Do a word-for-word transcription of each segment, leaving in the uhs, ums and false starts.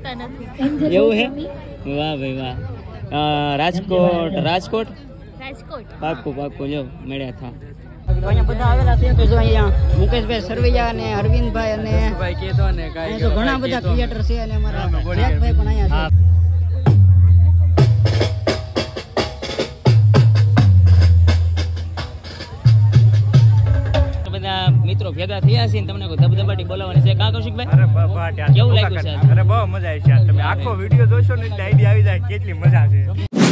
ઓળખતા નથી એવું હે વાહ ભાઈ વાહ રાજકોટ રાજકોટ રાજકોટ પાક્કું પાક્કું જો મળ્યા થા અહીંયા બધા આવેલા છે તો જો અહીંયા મુકેશભાઈ સરવૈયા અને અરવિંદભાઈ અને ભાઈ કેતો ને કાઈ તો ઘણા બધા ક્રિએટર છે અને અમારા જયકભાઈ પણ અહીંયા છે મિત્રો ભેગા થયા છે તમને કોઈ ધબધબાટી બોલાવવાની છે કા કૌશિકભાઈ? અરે બાપા કેવું લાગ્યું છે? અરે બહુ મજા આવી છે. તમે આખો વિડિયો જોશો ને એટલે આઈડિયા આવી જાય કેટલી મજા છે.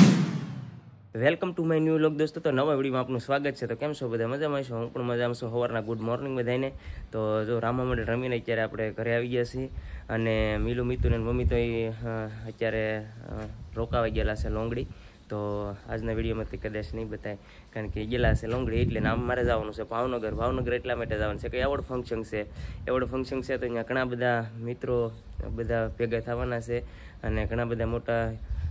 Welcome to my new vlog દોસ્તો. તો નવા વિડીયોમાં આપનું સ્વાગત છે. તો કેમ છો બધા? મજામાં છો? હું પણ મજામાં છું. સવારના ગુડ મોર્નિંગ બધાને. તો જો રામા મંડળ રમીને અત્યારે આપણે ઘરે આવી ગયા છીએ અને મીલુ મિતુન અને મમ્મી તો અત્યારે રોકાવા ગયેલા છે લોંગડી. તો આજના વિડીયોમાં તે કદાચ નહીં બતાય કારણ કે ગયેલા છે લોંગડી એટલે નામ મારે જવાનું છે ભાવનગર. ભાવનગર એટલા માટે જવાનું છે કે એવોર્ડ ફંક્શન છે. એવોર્ડ ફંક્શન છે તો અહીંયા ઘણા બધા મિત્રો બધા ભેગા થવાના છે અને ઘણા બધા મોટા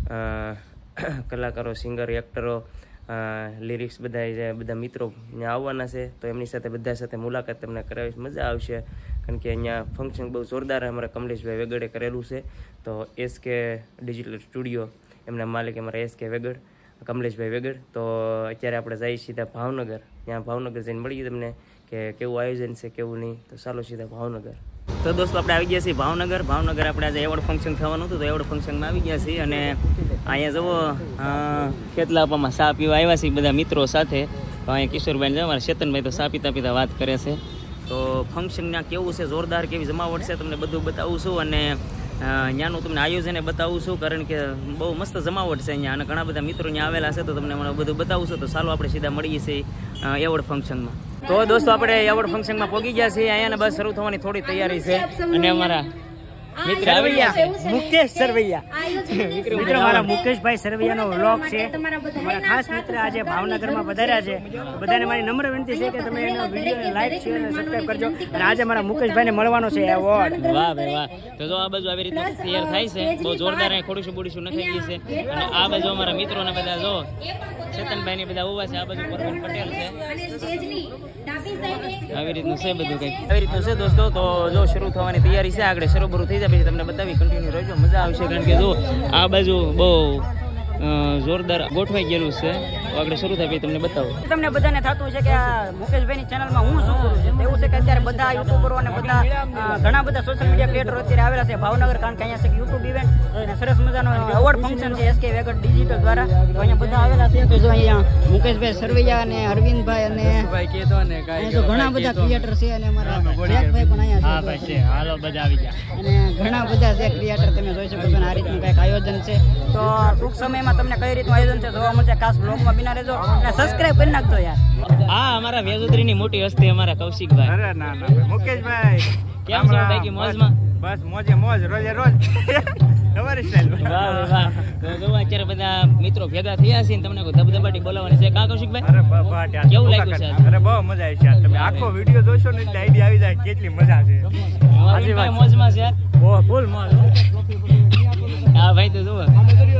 કલાકારો, સિંગર, એક્ટરો, લિરિક્સ બધા બધા મિત્રો અહીંયા આવવાના છે. તો એમની સાથે બધા સાથે મુલાકાત તમને કરાવીશ, મજા આવશે કારણ કે અહીંયા ફંક્શન બહુ જોરદાર અમારા કમલેશભાઈ વેગડે કરેલું છે. તો એસ કે ડિજિટલ સ્ટુડિયો એમના માલિક અમારા એસ કે વેગડ, કમલેશભાઈ વેગડ. તો અત્યારે આપણે જઈએ સીધા ભાવનગર. ત્યાં ભાવનગર જઈને મળીએ તમને કે કેવું આયોજન છે કેવું નહીં. તો ચાલો સીધા ભાવનગર. તો દોસ્તો આપણે આવી ગયા છીએ ભાવનગર. ભાવનગર આપણે આજે એવોર્ડ ફંક્શન થવાનું હતું તો એવોર્ડ ફંક્શનમાં આવી ગયા છીએ અને અહીંયા જુઓ ખેતલાપામાં ચા પીવા આવ્યા છીએ બધા મિત્રો સાથે. તો અહીંયા કિશોરભાઈ છે અમારા ચેતનભાઈ તો ચા પીતા પીતા વાત કરે છે. તો ફંક્શનના કેવું છે, જોરદાર કેવી જમાવટ છે તમને બધું બતાવું છું અને ત્યાંનું તમને આયોજન બતાવું છું કારણ કે બહુ મસ્ત જમાવટ છે અહીંયા અને ઘણા બધા મિત્રો અહીંયા આવેલા છે. તો તમને મને બધું બતાવું છું. તો ચાલો આપણે સીધા મળીએ છીએ એવોર્ડ ફંક્શનમાં. તો દોસ્તો આપણે એવોર્ડ ફંક્શનમાં પહોંચી ગયા છીએ. અહીંયા બસ શરૂ થવાની થોડી તૈયારી છે અને અમારા મિત્ર સરવૈયા મુકેશ સરવૈયા મિત્ર મારા મુકેશભાઈ સરવૈયાનો વ્લોગ છે. મારા ખાસ મિત્ર આજે ભાવનગરમાં પધાર્યા છે. બધાને મારી નમ્ર વિનંતી છે કે તમે એનો વિડીયો લાઈક, શેર અને સબસ્ક્રાઇબ કરજો. અને આજે મારા મુકેશભાઈને મળવાનો છે એવોર્ડ. વાહ ભાઈ વાહ. તો જો આ બાજુ આવી રીતે તૈયાર થાય છે બહુ જોરદાર. ખોડીશું બોડીશું નખાઈ ગઈ છે અને આ બાજુ અમારા મિત્રોને બધા જો ચેતનભાઈ ને બધા ઉભા છે. આ બાજુ પરવીન પટેલ છે. આવી રીતનું છે બધું કંઈક આવી રીતનું છે દોસ્તો. તો જો શરૂ થવાની તૈયારી છે. આગળ શરૂ બરું થઈ જાય પછી તમને બતાવી કન્ટિન્યુ રહેજો, મજા આવશે કારણ કે જો આ બાજુ બહુ જોરદાર ગોઠવાઈ ગયેલું છે. આગળ શરૂ થાય પછી તમને બતાવું. તમને બધાને થતું છે કે આ મુકેશભાઈની ચેનલમાં હું શું કરું છું. એવું છે કે અત્યારે બધા યુટ્યુબરો અને બધા ઘણા બધા સોશિયલ મીડિયા ક્રિએટરો અત્યારે આવેલા છે ભાવનગર કારણ કે અહીંયા છે યુટ્યુબ ઇવેન્ટ અને સરસ મજાનો એવોર્ડ ફંક્શન છે એસ કે વેગડ ડિજિટલ દ્વારા. તો અહીંયા બધા આવેલા છે. તો જો અહીંયા મુકેશભાઈ સરવૈયા અને અરવિંદભાઈ અને ભાઈ કેતો ને કાઈ તો ઘણા બધા ક્રિએટર છે અને અમારા જયકભાઈ પણ અહીંયા છે. હાલો બધા આવી ગયા અને ઘણા બધા છે ક્રિએટર તમે જોઈ શકો છો. આ રીતનું કંઈક આયોજન છે. તો ટૂંક સમયમાં તમને કઈ રીતનું આયોજન છે જોવા મળશે. ખાસ બ્લોગમાં બિના રહેજો અને સબસ્ક્રાઇબ કરી નાખજો યાર. આ અમારા વેજોદરીની મોટી હસ્તી અમારા કૌશિકભાઈ. અરે ના ના મુકેશભાઈ કેમ છો બાકી મોજમાં? બસ મોજે મોજ, રોજે રોજ તમારી સ્ટાઈલ. વાહ વાહ. તો જો અત્યારે બધા મિત્રો ભેગા થયા છે તમને કોઈ ધબધબાટી બોલાવવાની છે કા કૌશિકભાઈ? અરે બાપા કેવું લાગ્યું છે? અરે બહુ મજા આવી છે. તમે આખો વિડિયો જોશો ને એટલે આઈડિયા આવી જાય કેટલી મજા છે. આજે ભાઈ મોજમાં છે. ઓ ફૂલ મોજ. હા ભાઈ તો જુઓ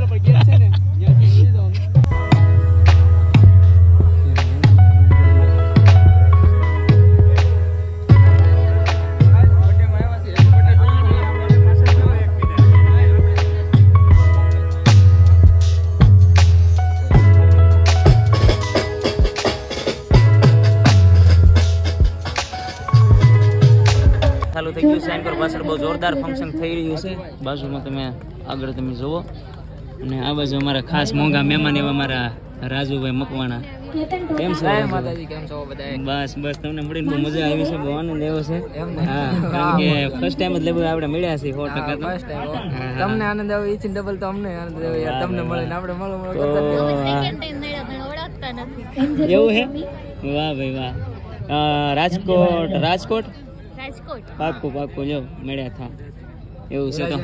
ચાલુ થઈ ગયું છે. એન્કર પાછળ બહુ જોરદાર ફંક્શન થઈ રહ્યું છે. બાજુમાં તમે આગળ તમે જુઓ અને આ બાજુ અમારા ખાસ મોંઘા મહેમાન એવા અમારા રાજુભાઈ મકવાણા. કેમ છો માતાજી? કેમ છો બધા? બસ બસ તમને મળીને બહુ મજા આવી છે, બહુ આનંદ આવ્યો છે. હા કારણ કે ફર્સ્ટ ટાઈમ જ લેવું આપણે મળ્યા છીએ સો ટકા. ફર્સ્ટ ટાઈમ તમને આનંદ આવે ઈ ડબલ તો અમને આનંદ આવે યાર. તમને મળીને આપણે મળો મળો સેકન્ડ ટાઈમ મળ્યા પણ ઓળખતા નથી એવું હે? વાહ ભાઈ વાહ. રાજકોટ રાજકોટ રાજકોટ પાક્કું પાક્કું જો મળ્યા થા એવું છે. તો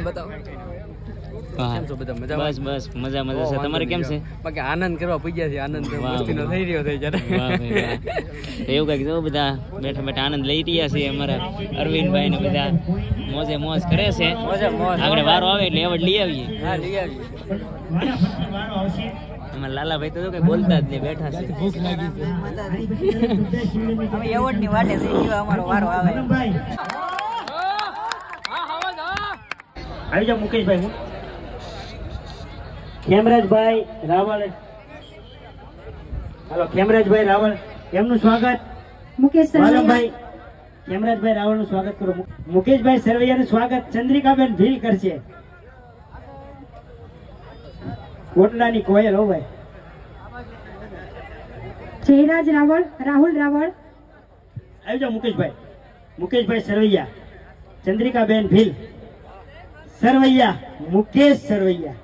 બસ બસ મજા મજા છે. તમારે કેમ છે? બાકી આનંદ કરવા પૂગ્યા છે. આનંદ મસ્તીનો થઈ રહ્યો છે જ્યારે. એવું કઈક જો બધા બેઠા બેઠા આનંદ લઈ રહ્યા છે. અમારા અરવિંદભાઈ ને બધા મોજે મોજ કરે છે. આગળ વારો આવે એટલે એવોર્ડ લઈ આવીએ. હા લઈ આવીએ. અમારા લાલાભાઈ તો કઈ બોલતા જ નહીં, બેઠા છે. ભૂખ લાગી છે. અમે એવોર્ડ ની વાટે છે. અમારો વારો આવે. આવી જાઓ મુકેશભાઈ. ખેમરાજભાઈ રાવળ, હાલો ખેમરાજભાઈ રાવળ, એમનું સ્વાગત. મુકેશ વાલમભાઈ, ખેમરાજભાઈ રાવળ નું સ્વાગત કરો. મુકેશભાઈ સરવૈયા નું સ્વાગત ચંદ્રિકાબેન ભીલ કરશે. કોટલાની કોયલ હો ભાઈ. જયરાજ રાવળ, રાહુલ રાવળ, આવી જાઓ મુકેશભાઈ. મુકેશભાઈ સરવૈયા, ચંદ્રિકાબેન ભીલ, સરવૈયા, મુકેશ સરવૈયા,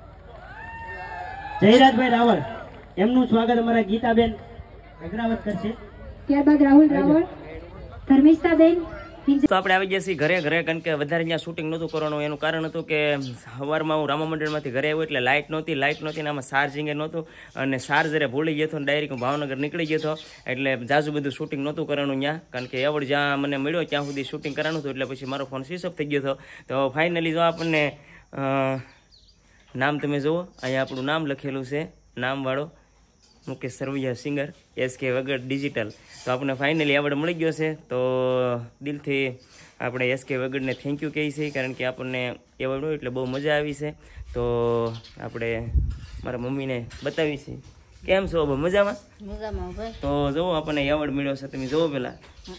જયરાજભાઈ રાવળ, એમનું સ્વાગત અમારા ગીતાબેન અગ્રાવત કરશે. ત્યારબાદ રાહુલ રાવળ, ધર્મિષ્ઠાબેન. તો આપણે આવી ગયા છીએ ઘરે ઘરે કારણ કે વધારે અહીંયા શૂટિંગ નહોતું કરવાનું. એનું કારણ હતું કે સવારમાં હું રામા મંડળમાંથી ઘરે આવ્યો એટલે લાઇટ નહોતી લાઇટ નહોતી ને આમાં ચાર્જિંગ નહોતું અને ચાર્જરે ભૂલી ગયો હતો ને ડાયરેક્ટ હું ભાવનગર નીકળી ગયો હતો એટલે જાજુ બધું શૂટિંગ નહોતું કરવાનું અહીંયા કારણ કે એવડ જ્યાં મને મળ્યો ત્યાં સુધી શૂટિંગ કરવાનું હતું એટલે પછી મારો ફોન સ્વિચ ઓફ થઈ ગયો હતો. તો ફાઇનલી જો આપણને નામ તમે જુઓ અહીંયા આપણું નામ લખેલું છે નામવાળો Mukesh Sarvaiya singer S K વગર ડિજિટલ. તો આપણને ફાઇનલી આવડ મળી ગયો છે તો દિલથી આપણે એસ કે વગરને થેન્ક યુ કહીએ છીએ કારણ કે આપણને એવડ હોય એટલે બહુ મજા આવી છે. તો આપણે મારા મમ્મીને બતાવી છે. કેમ છો બહુ મજામાં? તો જુઓ આપણને એવડ મળ્યો છે તમે જુઓ પેલા.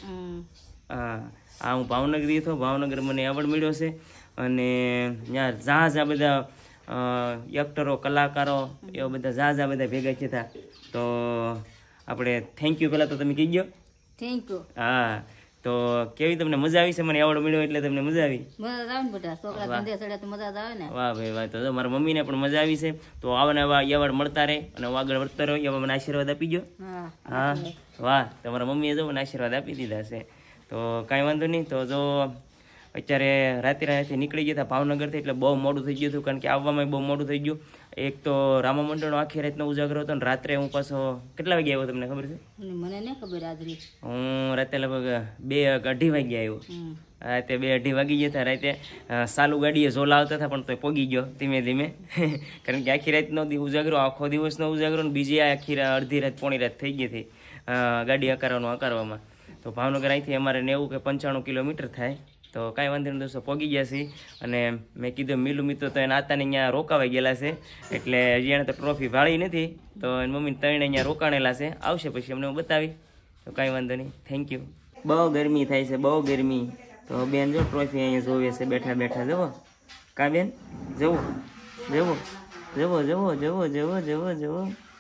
હા આ હું ભાવનગરી હતો ભાવનગર મને એવડ મળ્યો છે અને ત્યાં જ્યાં જ્યાં બધા એક્ટરો કલાકારો એવા બધા ઝાઝા બધા ભેગા થયા. તો આપણે થેન્ક યુ પહેલાં તો તમે કહી ગયો થેન્ક યુ. હા તો કેવી તમને મજા આવી છે? મને એવોર્ડ મળ્યો એટલે તમને મજા આવી? મજા આવે ને બેટા, છોકરા ધંધે ચડે તો મજા આવે ને. વાહ ભાઈ વાહ. તો મારા મમ્મીને પણ મજા આવી છે. તો આવા આવા એવોર્ડ મળતા રહે અને હું આગળ વધતા રહ્યો એવા મને આશીર્વાદ આપી ગયો. હા વાહ તમારા મમ્મીએ જો મને આશીર્વાદ આપી દીધા છે. તો કાંઈ વાંધો નહીં. તો જો અત્યારે રાતે રાતે નીકળી ગયા હતા ભાવનગરથી એટલે બહુ મોડું થઈ ગયું હતું કારણ કે આવવામાં બહુ મોડું થઈ ગયું. એક તો રામા મંડળનો આખી રાતનો ઉજાગરો હતો ને રાત્રે હું પાછો કેટલા વાગે આવ્યો તમને ખબર છે? મને નહીં ખબર. હાજરી હું રાતે લગભગ બે અઢી વાગે આવ્યો. રાતે બે અઢી વાગી ગયા હતા. રાતે સાલું ગાડીએ ઝોલા આવતા હતા પણ તો પોગી ગયો ધીમે ધીમે કારણ કે આખી રાતનો ઉજાગરો આખો દિવસનો ઉજાગરો ને બીજી આખી અડધી રાત પોણી રાત થઈ ગઈ હતી ગાડી હકારવાનું હકારવામાં. તો ભાવનગર અહીંથી અમારે નેવું કે પંચાણું કિલોમીટર થાય. તો કાંઈ વાંધો નહીં દોસ્તો પહોંચી ગયા છીએ અને મેં કીધું મિલું મિત્રો તો એના આતાને અહીંયા રોકાવાઈ ગયેલા છે એટલે હજી એને તો ટ્રોફી ભાળી નથી તો એની મમ્મીને ત્રણે અહીંયા રોકાણેલા છે. આવશે પછી અમને હું બતાવી. તો કાંઈ વાંધો નહીં થેન્ક યુ. બહુ ગરમી થાય છે બહુ ગરમી. તો બેન જો ટ્રોફી અહીંયા જોવે છે બેઠા બેઠા જવો. કા બેન જવો જવો જવો જવો જવો જવો જવો જવો.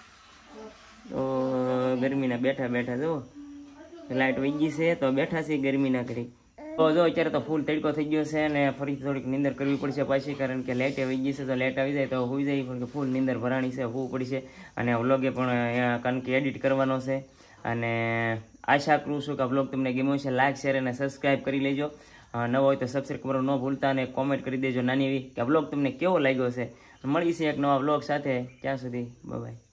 તો ગરમીના બેઠા બેઠા જવો લાઇટ વહી ગઈ છે તો બેઠા છે ગરમી ના કરી. તો જો અત્યારે તો ફૂલ તડકો થઈ ગયો છે અને ફરીથી થોડીક નીંદર કરવી પડશે પાછી કારણ કે લાઇટ આવી ગઈ છે. તો લાઇટ આવી જાય તો હોઈ જાય પણ કે ફૂલ નીંદર ભરાણી છે હોવું પડશે અને વ્લોગે પણ કારણ કે એડિટ કરવાનો છે. અને આશા કરું છું કે વ્લોગ તમને ગમ્યો છે. લાઇક શેર અને સબસ્ક્રાઈબ કરી લેજો. નવો હોય તો સબસ્ક્રાઈબ કરવાનું ન ભૂલતા અને કોમેન્ટ કરી દેજો નાની એવી કે વ્લોગ તમને કેવો લાગ્યો છે. મળી છે એક નવા વ્લોગ સાથે. ત્યાં સુધી બાય બાય.